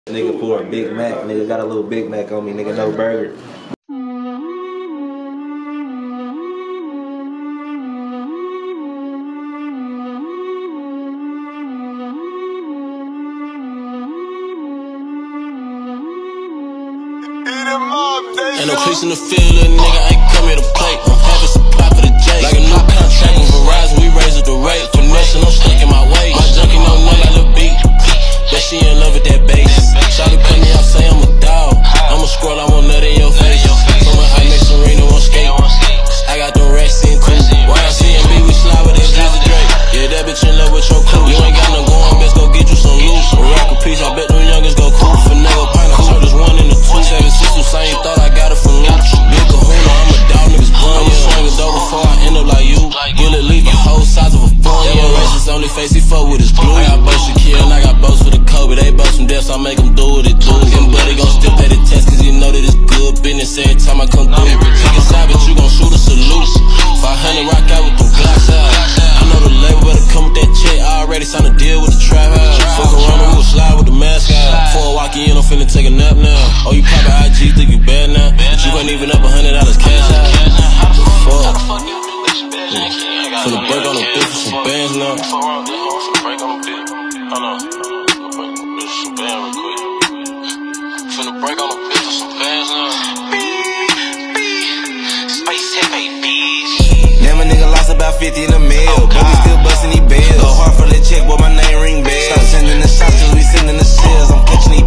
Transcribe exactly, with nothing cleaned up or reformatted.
Nigga for a Big Mac, nigga got a little Big Mac on me, nigga, no burger. Ain't no crease in the field, little nigga, I ain't come here to play. I'm having supply for the J. Like a new contract with Verizon, we raised up the rate. Finessing, I'm stuck in my way. My junkie know nothing like Lil Beat. Bet she in love with that bass. Shawty put me out, say I'm a dog. I'm a scroll, I want nut in your face. From a high mix arena, on skate. I got them racks in cool. Y M C and B, we slide with that Drizzy Drake. Yeah, that bitch in love with your crew. You ain't got no going, bitch, go get you some loot. A rock a piece, I bet them youngins go cool. For nigga, pint of two, there's one in the two. Seven sisters, same thought, I got it from Luke. Big kahuna, I'm a dog, niggas bun. I'ma swing it though before I end up like you. Will it leave a whole size of a bun? Yeah, racist, only face he fuck with his blue. I got boats to kill, and I got boats for the Kobe. They both some deaths, I make them do what they do. And buddy gon' still pay the test, cause he know that it's good business every time I come through. Take a side, but you gon' shoot a salute. five hundred rock out with them Glocks out. I know the label better come with that check. I already signed a deal with the trap house. Fuck around, we gon' slide with the mask out. Before I walk in, I'm finna take a nap now. Oh, you pop an I G, think you bad now? But you ain't even up a hundred dollars cash out. Fuck. Finna break on the bitch with some bands now. Finna break on the bitch. Hold on. Some bands real quick. Finna break on the bitch with some bands now. Damn, a nigga lost about fifty in the mail, but we still bustin' these bills. Go hard for the check, but my name ring bells. Stop sending the shots, cause we sending the shells. I'm catching these